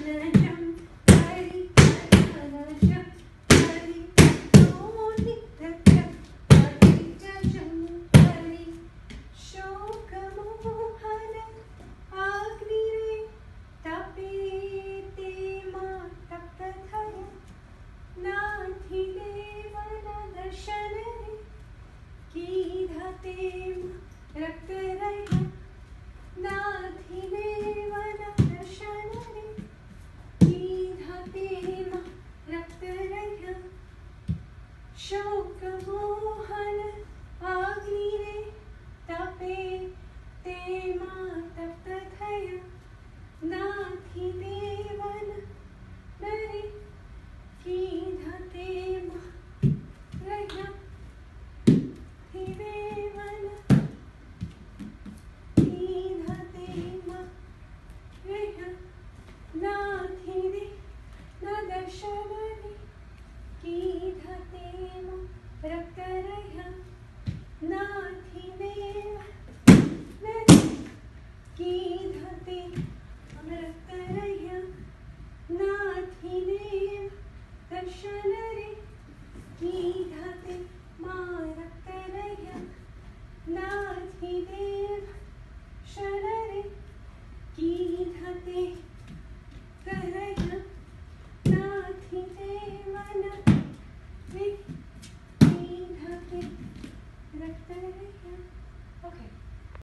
शोक मोहन आग्नि रे तपे ते मा तप्त थय नाथी देवन नरे कीधा ते मा रह्या थी देवन कीधा ते मा रह्या नाथी दे न दर्शन रे कीधा ते मा रक्त रह्या नाथी देव नरे कीधा ते